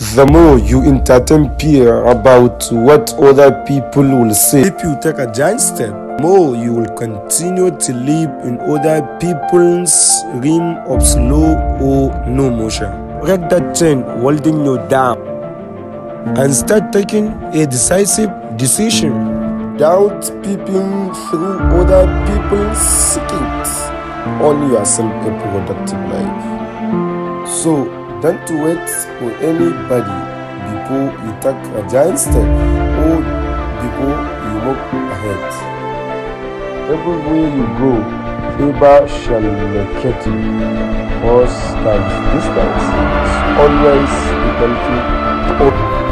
the more you entertain fear about what other people will say. If you take a giant step, more you will continue to live in other people's realm of slow or no motion. Break that chain holding you down and start taking a decisive decision. Doubt peeping through other people's secrets. Own yourself a productive life. So don't wait for anybody before you take a giant step or before you move ahead. Everywhere you go, favor shall locate you. Cause times distance is always equal to